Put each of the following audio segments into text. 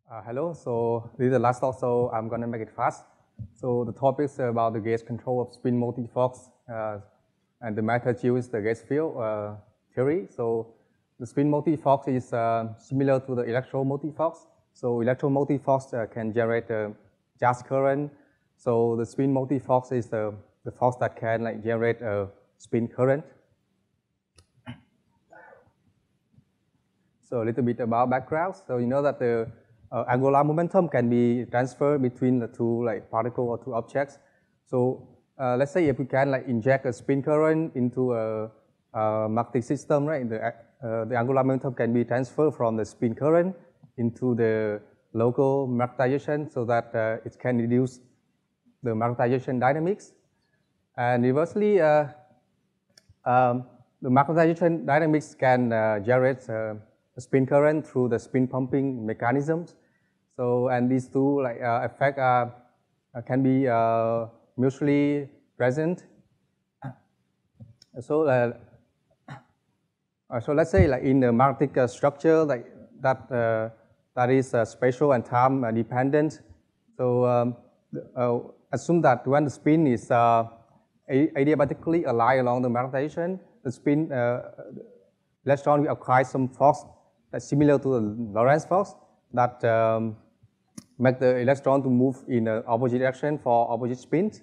Hello, so this is the last talk, so I'm going to make it fast. So the topic is about the gauge control of spin-motive forks, and the method used the gauge field theory. So the spin-motive forks is similar to the electromotive forks. So electromotive forks can generate charge current. So the spin-motive forks is the forks that can generate a spin current. So a little bit about background. So you know that the angular momentum can be transferred between the two particle or two objects. So let's say if we can inject a spin current into a magnetic system, right? The angular momentum can be transferred from the spin current into the local magnetization, so that it can reduce the magnetization dynamics. And reversely, the magnetization dynamics can generate spin current through the spin pumping mechanisms. So, and these two effects can be mutually present. So, so let's say in the magnetic structure that is spatial and time dependent. So assume that when the spin is adiabatically aligned along the magnetization, the spin electron will acquire some force that's similar to the Lorentz force that make the electron to move in the opposite direction for opposite spins.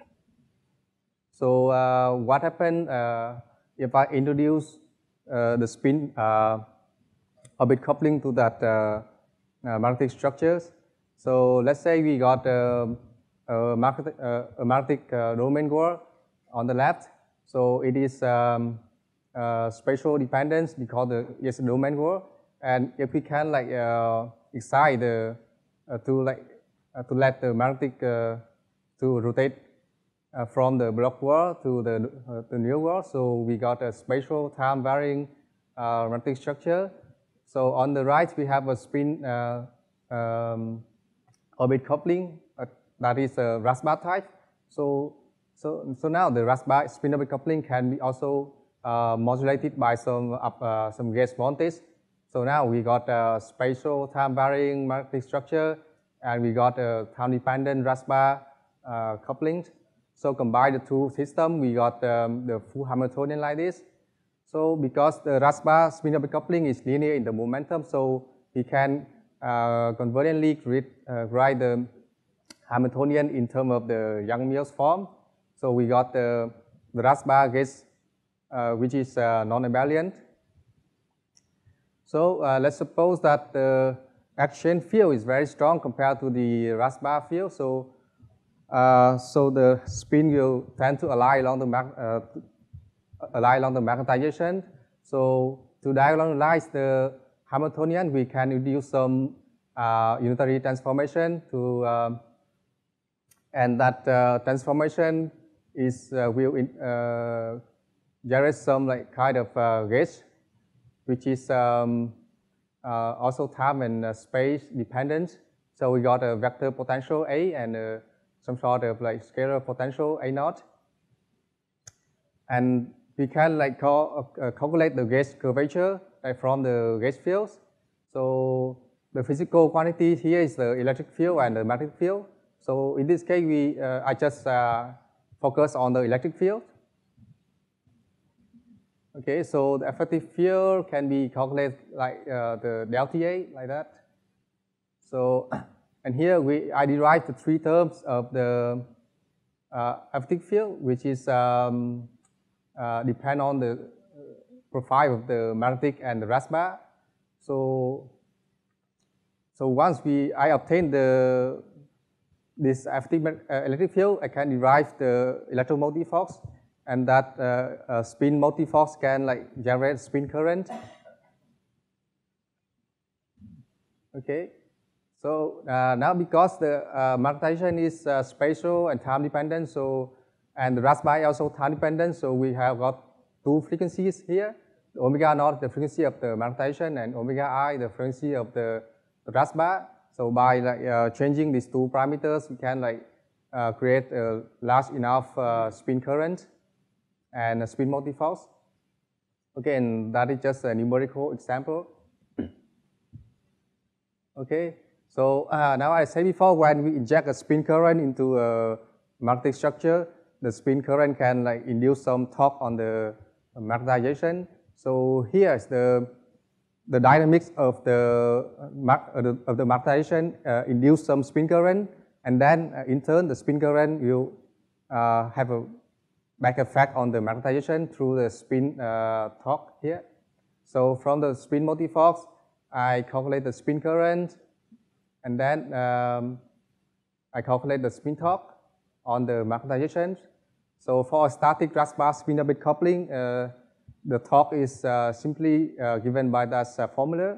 So what happens if I introduce the spin orbit coupling to that magnetic structures? So let's say we got a magnetic domain core on the left. So it is spatial dependence because it's a domain core. And if we can excite to let the magnetic to rotate from the block world to the new world, so we got a spatial time varying magnetic structure. So on the right we have a spin orbit coupling that is a Rasbach type. So now the Rasbach spin orbit coupling can be also modulated by some gauge voltage. So now we got a spatial time varying magnetic structure, and we got a time dependent Rasbach coupling. So combine the two systems, we got the full Hamiltonian like this. So because the Rasbach spin orbit coupling is linear in the momentum, so we can conveniently write the Hamiltonian in terms of the Young-Mills form. So we got the Rasbach gauge which is non-abelian. So let's suppose that the exchange field is very strong compared to the Rasbach field. So the spin will tend to align along the magnetization. So to diagonalize the Hamiltonian, we can introduce some unitary transformation to, and that transformation is will generate some kind of gauge, which is also time and space dependent. So we got a vector potential A and some sort of scalar potential A naught. And we can calculate the gauge curvature from the gauge fields. So the physical quantity here is the electric field and the magnetic field. So in this case, I just focus on the electric field. Okay, so the effective field can be calculated the delta A, like that. So, and here I derive the three terms of the effective field, which is depend on the profile of the magnetic and the Rasbach. So once I obtain this effective electric field, I can derive the electromotive force, and that spin motive force can generate spin current. Okay, so now because the magnetization is spatial and time dependent, and the Rasbach also time dependent, so we have got two frequencies here. The omega naught, the frequency of the magnetization, and omega I, the frequency of the Rasbach. So by changing these two parameters, we can create a large enough spin current and a spin motive force. Okay, and that is just a numerical example. Okay, So now I said before, when we inject a spin current into a magnetic structure, the spin current can like induce some torque on the magnetization. So here is the dynamics of the magnetization induce some spin current, and then in turn the spin current will have a back effect on the magnetization through the spin torque here. So from the Spinmotive force, I calculate the spin current, and then I calculate the spin torque on the magnetization. So for a static Rasbar spin orbit coupling, the torque is simply given by this formula.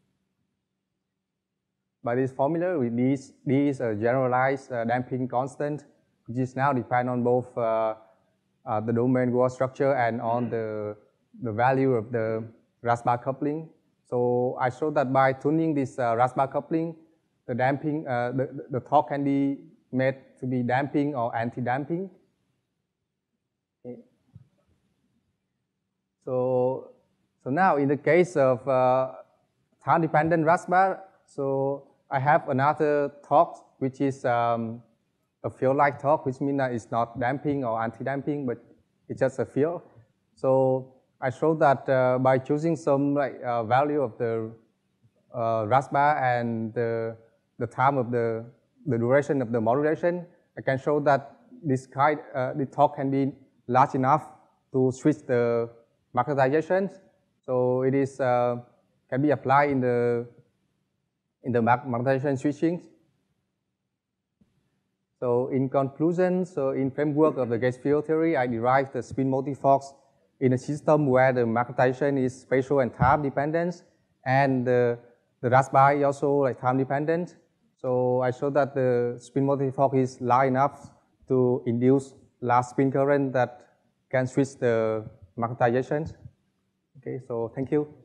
By this formula, with these generalized damping constant, which is now depend on both the domain wall structure and on the value of the Rasbar coupling. So I showed that by tuning this Rasbar coupling, the damping, the torque can be made to be damping or anti-damping. Okay. So now in the case of time-dependent Rasbar, so I have another torque which is a field-like torque, which means that it's not damping or anti-damping, but it's just a field. So I showed that by choosing some value of the Rasbar and the time of the duration of the modulation, I can show that the torque can be large enough to switch the magnetization. So it is can be applied in the magnetization switching. So in conclusion, so in framework of the gauge field theory, I derived the Spinmotive force in a system where the magnetization is spatial and time dependent, and the Rasbar is also like time dependent. So I showed that the Spinmotive force is large enough to induce large spin current that can switch the magnetization. Okay, so thank you.